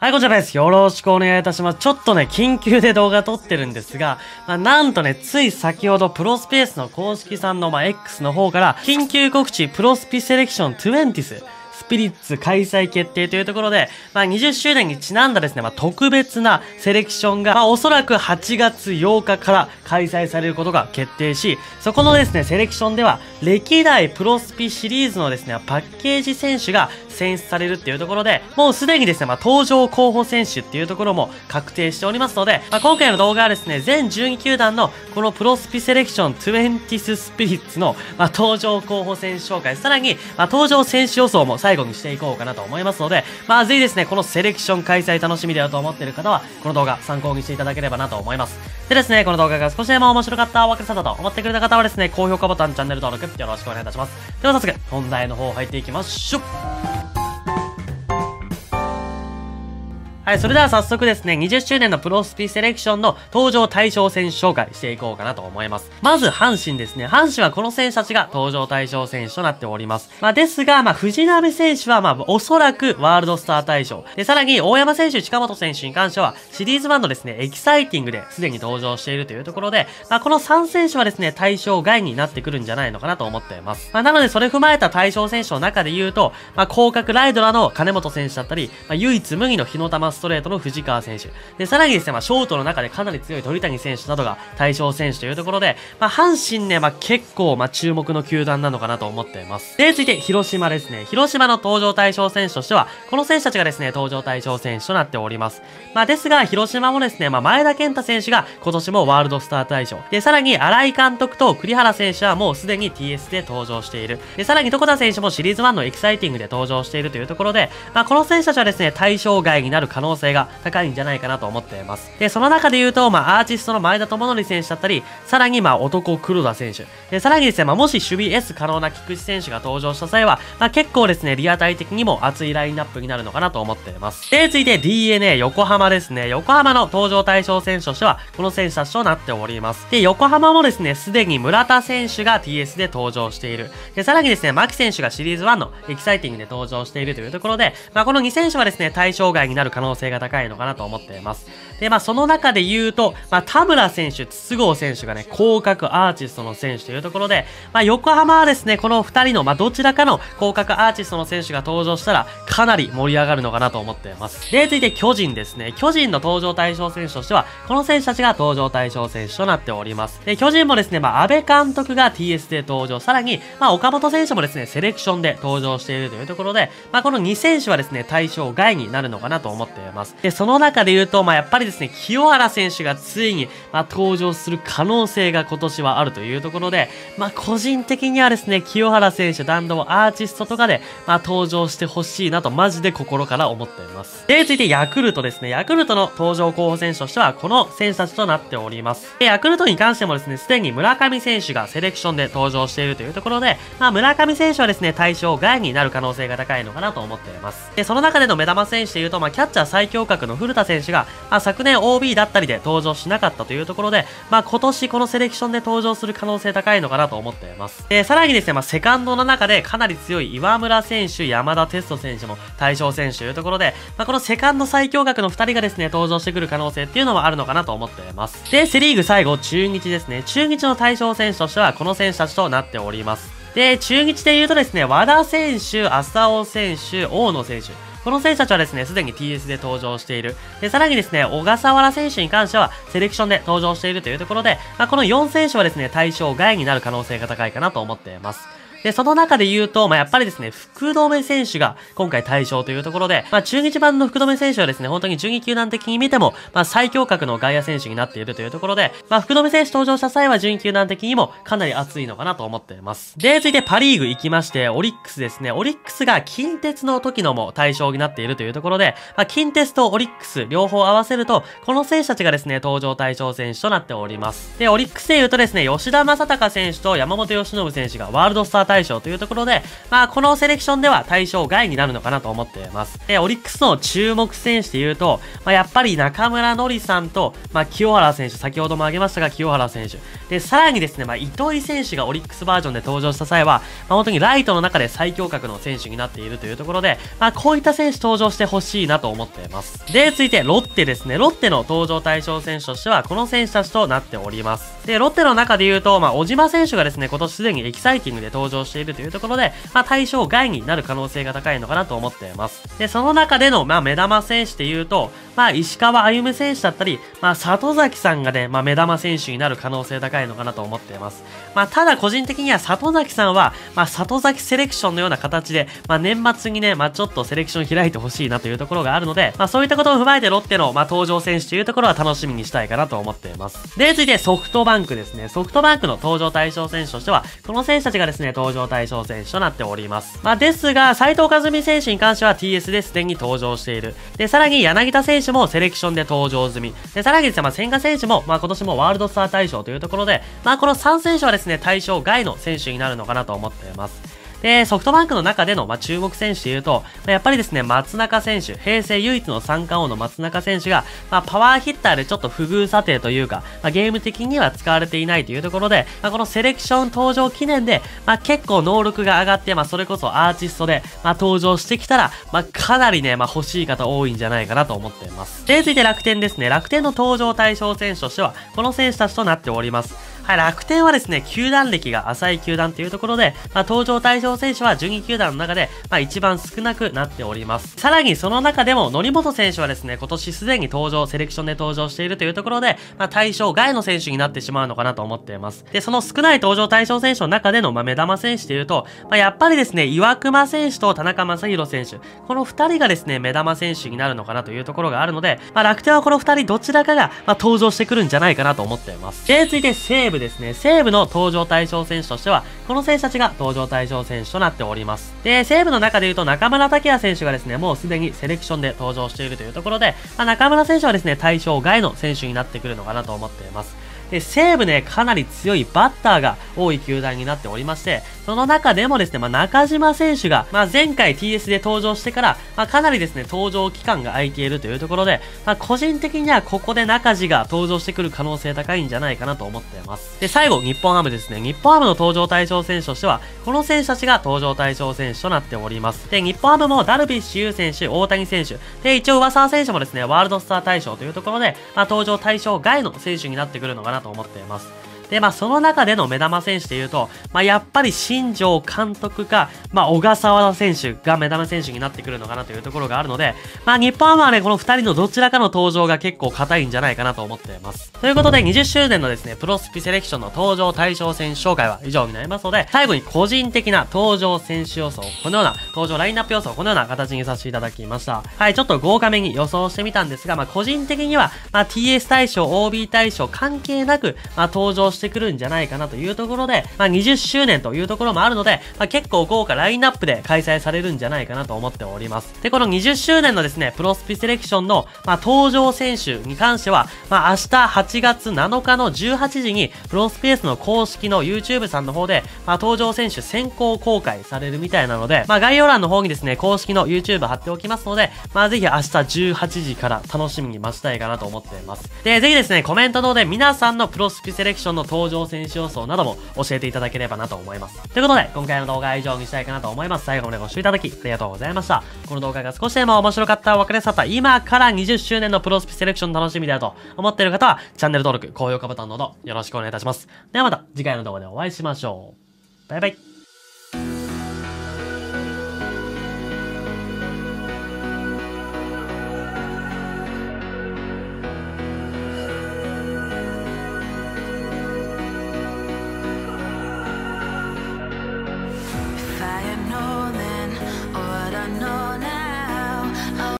はい、こちらです。よろしくお願いいたします。ちょっとね、緊急で動画撮ってるんですが、なんとね、つい先ほどプロスペースの公式さんのX の方から、緊急告知プロスピセレクション20スピリッツ開催決定というところで、20周年にちなんだですね、特別なセレクションが、おそらく8月8日から開催されることが決定し、そこのですね、セレクションでは、歴代プロスピシリーズのですね、パッケージ選手が選出されるっていうところで、もうすでにですね、登場候補選手っていうところも確定しておりますので、今回の動画はですね、全12球団のこのプロスピセレクション20スピリッツの、登場候補選手紹介、さらに、登場選手予想も最後にしていこうかなと思いますので、ぜひですね、このセレクション開催楽しみだよと思っている方は、この動画参考にしていただければなと思います。でですね、この動画が少しでも面白かった、お分かりされたと思ってくれた方はですね、高評価ボタン、チャンネル登録よろしくお願いいたします。では早速、本題の方入っていきましょう。はい、それでは早速ですね、20周年のプロスピセレクションの登場対象選手紹介していこうかなと思います。まず、阪神ですね。阪神はこの選手たちが登場対象選手となっております。ですが、藤浪選手は、おそらくワールドスター対象。で、さらに、大山選手、近本選手に関しては、シリーズ1のですね、エキサイティングですでに登場しているというところで、この3選手はですね、対象外になってくるんじゃないのかなと思っています。なので、それ踏まえた対象選手の中で言うと、広角ライドラの金本選手だったり、唯一無二の火の玉ストレートの藤川選手。で、さらにですね、ショートの中でかなり強い鳥谷選手などが対象選手というところで、阪神ね、結構、注目の球団なのかなと思っています。で、続いて、広島ですね。広島の登場対象選手としては、この選手たちがですね、登場対象選手となっております。ですが、広島もですね、前田健太選手が今年もワールドスター対象。で、さらに、新井監督と栗原選手はもうすでに TS で登場している。で、さらに、床田選手もシリーズ1のエキサイティングで登場しているというところで、この選手たちはですね、対象外になる可能性が高いんじゃないかなと思っています。で、その中で言うと、アーティストの前田智則選手だったり、さらに男黒田選手。で、さらにですね、もし守備 S 可能な菊池選手が登場した際は、結構ですね、リアタイ的にも熱いラインナップになるのかなと思っています。で、続いて DNA 横浜ですね。横浜の登場対象選手としては、この選手たちとなっております。で、横浜もですね、すでに村田選手が TS で登場している。で、さらにですね、牧選手がシリーズ1のエキサイティングで登場しているというところで、この2選手はですね、対象外になる可能性が高いのかなと思っています。で、その中で言うと、田村選手、筒香選手がね、広角アーティストの選手というところで、横浜はですね、この2人の、どちらかの広角アーティストの選手が登場したら、かなり盛り上がるのかなと思っています。で、続いて巨人ですね。巨人の登場対象選手としては、この選手たちが登場対象選手となっております。で、巨人もですね、安倍監督が TS で登場、さらに、岡本選手もですね、セレクションで登場しているというところで、この2選手はですね、対象外になるのかなと思っています。で、その中で言うと、やっぱりですね、清原選手がついに、登場する可能性が今年はあるというところで、個人的にはですね、清原選手弾道アーティストとかで、登場してほしいなとマジで心から思っています。で、続いてヤクルトですね。ヤクルトの登場候補選手としては、この選手たちとなっております。で、ヤクルトに関してもですね、すでに村上選手がセレクションで登場しているというところで、村上選手はですね、対象外になる可能性が高いのかなと思っています。で、その中での目玉選手で言うと、キャッチャー最強格の古田選手が、昨年 OB だったりで登場しなかったというところで、今年このセレクションで登場する可能性高いのかなと思っています。で、さらにですね、セカンドの中でかなり強い岩村選手、山田哲人選手も対象選手というところで、このセカンド最強格の2人がですね、登場してくる可能性っていうのもあるのかなと思っています。で、セリーグ最後、中日ですね。中日の対象選手としては、この選手たちとなっております。で、中日で言うとですね、和田選手、浅尾選手、大野選手。この選手たちはですね、すでに TS で登場している。で、さらにですね、小笠原選手に関しては、セレクションで登場しているというところで、この4選手はですね、対象外になる可能性が高いかなと思っています。で、その中で言うと、やっぱりですね、福留選手が今回対象というところで、中日版の福留選手はですね、本当に12球団的に見ても、最強格の外野選手になっているというところで、福留選手登場した際は12球団的にもかなり熱いのかなと思っています。で、続いてパリーグ行きまして、オリックスですね。オリックスが近鉄の時のも対象になっているというところで、近鉄とオリックス両方合わせると、この選手たちがですね、登場対象選手となっております。で、オリックスで言うとですね、吉田正尚選手と山本由伸選手がワールドスター対対象というところで、このセレクションでは対象外になるのかなと思っています。で、オリックスの注目選手で言うと、やっぱり中村のりさんと、清原選手、先ほども挙げましたが、清原選手。で、さらにですね、糸井選手がオリックスバージョンで登場した際は、本当にライトの中で最強格の選手になっているというところで、こういった選手登場してほしいなと思っています。で、続いてロッテですね。ロッテの登場対象選手としては、この選手たちとなっております。で、ロッテの中で言うと、小島選手がですね、今年すでにエキサイティングで登場しているというところで、対象外になる可能性が高いのかなと思っています。で、その中での、目玉選手で言うと、石川歩夢選手だったり、里崎さんがね、目玉選手になる可能性高いのかなと思っています。ただ個人的には里崎さんは、里崎セレクションのような形で、年末にね、ちょっとセレクション開いてほしいなというところがあるので、そういったことを踏まえてロッテの、登場選手というところは楽しみにしたいかなと思っています。で、続いてソフトバンクですね。ソフトバンクの登場対象選手としては、この選手たちがですね、登場対象選手となっております。ですが、斉藤和美選手に関しては TS ですでに登場している。で、さらに柳田選手もセレクションで登場済み。で、さらにですね、千賀選手も、今年もワールドスター対象というところで、この3選手はですね、対象外の選手になるのかなと思っています。で、ソフトバンクの中での、注目選手で言うと、やっぱりですね、松中選手、平成唯一の三冠王の松中選手が、パワーヒッターでちょっと不遇査定というか、ゲーム的には使われていないというところで、このセレクション登場記念で、結構能力が上がって、それこそアーティストで、登場してきたら、かなりね、欲しい方多いんじゃないかなと思っています。で、続いて楽天ですね。楽天の登場対象選手としては、この選手たちとなっております。はい、楽天はですね、球団歴が浅い球団というところで、登場対象選手は12球団の中で、一番少なくなっております。さらにその中でも、則本選手はですね、今年すでにセレクションで登場しているというところで、対象外の選手になってしまうのかなと思っています。で、その少ない登場対象選手の中での、目玉選手でいうと、やっぱりですね、岩隈選手と田中将大選手、この2人がですね、目玉選手になるのかなというところがあるので、楽天はこの2人どちらかが、登場してくるんじゃないかなと思っています。で、続いて西武ですね。西武の登場対象選手としては、この選手たちが登場対象選手となっております。で、西武の中で言うと中村剛也選手がですね、もうすでにセレクションで登場しているというところで、中村選手はですね、対象外の選手になってくるのかなと思っています。で、西武ね、かなり強いバッターが多い球団になっておりまして、その中でもですね、中島選手が、前回 TS で登場してから、かなりですね、登場期間が空いているというところで、個人的にはここで中地が登場してくる可能性高いんじゃないかなと思っています。で、最後、日本ハムですね。日本ハムの登場対象選手としては、この選手たちが登場対象選手となっております。で、日本ハムもダルビッシュ有選手、大谷選手、で、一応上沢選手もですね、ワールドスター対象というところで、登場対象外の選手になってくるのかなと思っています。で、その中での目玉選手で言うと、やっぱり新庄監督か、小笠原選手が目玉選手になってくるのかなというところがあるので、日本ハムはね、この2人のどちらかの登場が結構硬いんじゃないかなと思っています。ということで、20周年のですね、プロスピセレクションの登場対象選手紹介は以上になりますので、最後に個人的な登場選手予想、このような登場ラインナップ予想、このような形にさせていただきました。はい、ちょっと豪華めに予想してみたんですが、個人的には、TS 対象、OB 対象関係なく、登場してくるんじゃないかなというところで、20周年というところもあるので、結構豪華ラインナップで開催されるんじゃないかなと思っております。で、この20周年のですね、プロスピセレクションの、登場選手に関しては、明日8月7日の18時に、プロスペースの公式の YouTube さんの方で、登場選手先行公開されるみたいなので、概要欄の方にですね、公式の YouTube 貼っておきますので、ぜひ明日18時から楽しみに待ちたいかなと思っています。で、ぜひですね、コメントの方で皆さんのプロスピセレクションの登場選手予想なども教えていただければなと思います。ということで、今回の動画は以上にしたいかなと思います。最後までご視聴いただきありがとうございました。この動画が少しでも面白かった、分かりやすかった、今から20周年のプロスピセレクション楽しみだと思っている方は、チャンネル登録、高評価ボタンなどよろしくお願いいたします。ではまた次回の動画でお会いしましょう。バイバイ。